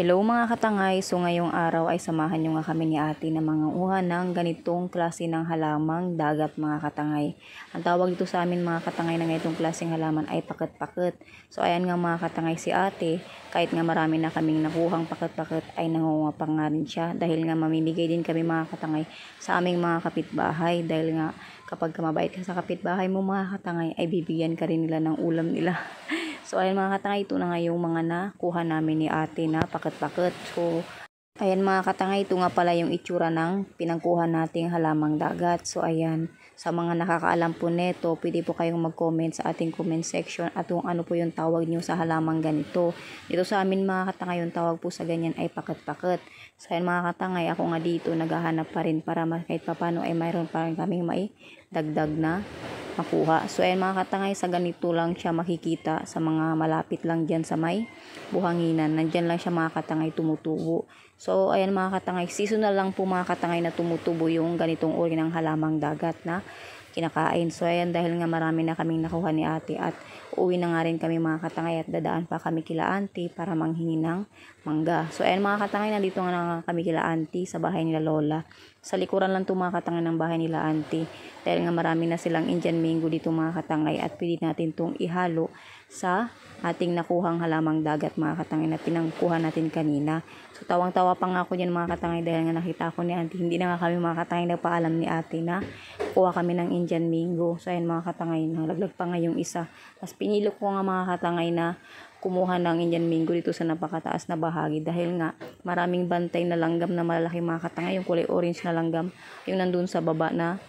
Hello mga katangay, so ngayong araw ay samahan nyo nga kami ni ate na mga uha ng ganitong klase ng halamang dagat mga katangay. Ang tawag dito sa amin mga katangay na ganitong klaseng halaman ay paket-paket. So ayan nga mga katangay, si ate, kahit nga marami na kaming nakuhang paket-paket ay nangunga pa nga rin siya. Dahil nga mamimigay din kami mga katangay sa aming mga kapitbahay. Dahil nga kapag mabait ka sa kapitbahay mo mga katangay ay bibigyan ka rin nila ng ulam nila. So ayan mga katangay, ito na nga yung mga nakuha namin ni ate na paket-paket. So ayan mga katangay, ito nga pala yung itsura ng pinangkuha nating halamang dagat. So ayan, sa mga nakakaalam po neto, pwede po kayong mag-comment sa ating comment section at kung ano po yung tawag nyo sa halamang ganito. Dito sa amin mga katangay, yung tawag po sa ganyan ay paket-paket. So ayan mga katangay, ako nga dito naghahanap pa rin para kahit papano ay mayroon pa rin kaming may dagdag na makuha. So ayan mga katangay, sa ganito lang siya makikita sa mga malapit lang dyan sa may buhanginan. Nandyan lang siya mga katangay tumutubo. So ayan mga katangay, seasonal lang po mga katangay na tumutubo yung ganitong uri ng halamang dagat na kinakain. So ayan, dahil nga marami na kaming nakuha ni ate at uuwi na nga rin kami mga katangay at dadaan pa kami kila auntie para manghingi ng mangga. So ayan mga katangay, nandito nga na kami kila auntie sa bahay nila lola. Sa likuran lang to mga katangay ng bahay nila auntie. Dahil nga marami na silang Indian mango dito mga katangay at pwede natin tong ihalo sa ating nakuhang halamang dagat mga katangay na pinangkuha natin kanina. So tawang-tawa pa nga ako dyan mga katangay dahil nga nakita ko ni auntie. Hindi na nga kami mga katangay nagpaalam ni ate na kuha kami ng Indian mango. So ayan mga katangay, nalaglag pa nga yung isa. Mas pinilo ko nga mga katangay na kumuha ng Indian mango dito sa napakataas na bahagi dahil nga maraming bantay na langgam na malalaki mga katangay, yung kulay orange na langgam yung nandun sa baba na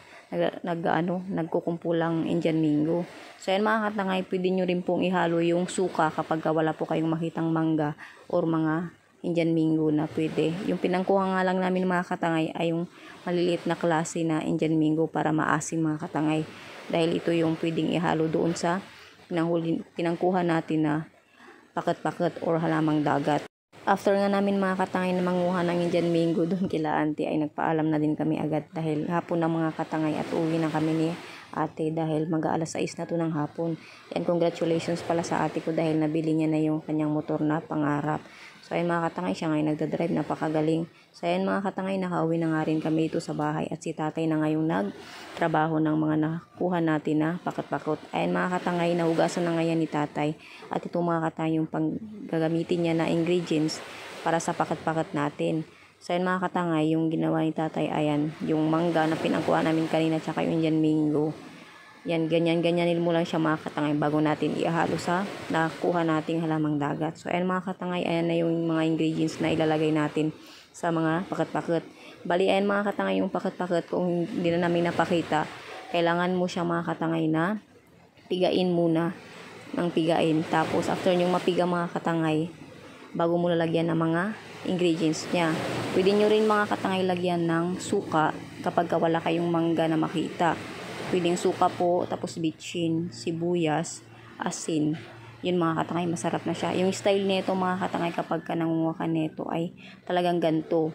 nagkukumpulang Indian mango. So ayan mga katangay, pwede nyo rin pong ihalo yung suka kapag wala po kayong makitang mangga or mga Indian mango na pwede. Yung pinangkuha nga lang namin mga katangay ay yung maliliit na klase na Indian mango para maasim mga katangay. Dahil ito yung pwedeng ihalo doon sa pinangkuha natin na paket-paket or halamang dagat. After nga namin mga katangay na manguha ng Indian mango doon kila auntie ay nagpaalam na din kami agad dahil hapon na mga katangay at uwi na kami ni ate dahil mag-aalas 6 na to ng hapon. And congratulations pala sa ate ko dahil nabili niya na yung kanyang motor na pangarap. So ayun mga katangay, siya ngayon nagdadrive, napakagaling. So ayun mga katangay, nakauwi na nga rin kami dito sa bahay at si tatay na ngayong nagtrabaho ng mga nakuha natin na paket-paket. Ayun mga katangay, nahugasan na ngayon ni tatay at ito mga katangay yung gagamitin niya na ingredients para sa paket-paket natin. So ayun mga katangay, yung ginawa ni tatay, ayan, yung mangga na pinangkuha namin kanina tsaka yung Indian mango. Yan, ganyan-ganyanin mo lang siya mga katangay bago natin ihalo sa nakuha nating halamang dagat. So ayan mga katangay, ayan na yung mga ingredients na ilalagay natin sa mga paket-paket. Bali ayan mga katangay, yung paket-paket kung hindi na namin napakita, kailangan mo siya mga katangay na pigain muna ng pigain. Tapos after yung mapiga mga katangay, bago mo lalagyan ng mga ingredients niya. Pwede nyo rin mga katangay lagyan ng suka kapag wala kayong mangga na makita. Pwedeng suka po, tapos bitchin, sibuyas, asin. Yun mga katangay, masarap na siya. Yung style nito mga katangay kapag ka nangunguha ka nito ay talagang ganito.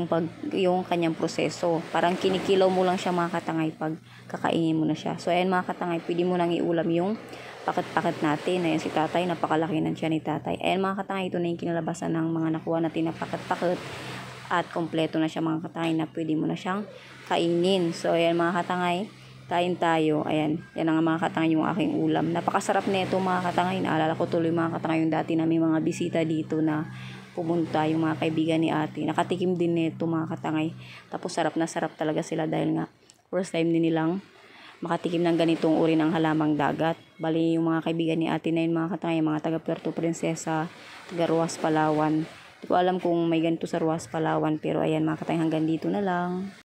Yung kanyang proseso. Parang kinikilaw mo lang siya mga katangay pag kakainin mo na siya. So ayan mga katangay, pwede mo nang iulam yung paket-paket natin. Ayan si tatay, napakalaki ng siya ni tatay. Ayan mga katangay, ito na yung kinalabasan ng mga nakuha natin na paket-paket. At kompleto na siya mga katangay na pwede mo na siyang kainin. So ayan mga katangay, kain tayo. Ayan, yan ang mga katangay yung aking ulam. Napakasarap nito mga katangay. Naalala ko tuloy mga katangay yung dati namin mga bisita dito na pumunta, yung mga kaibigan ni ate. Nakatikim din nito mga katangay. Tapos sarap na sarap talaga sila dahil nga first time din nilang makatikim ng ganitong uri ng halamang dagat. Bali yung mga kaibigan ni ate na yun mga katangay, mga taga Puerto Princesa, taga Ruas, Palawan. Hindi ko alam kung may ganito sa Ruas, Palawan, pero ayan mga katangay, hanggang dito na lang.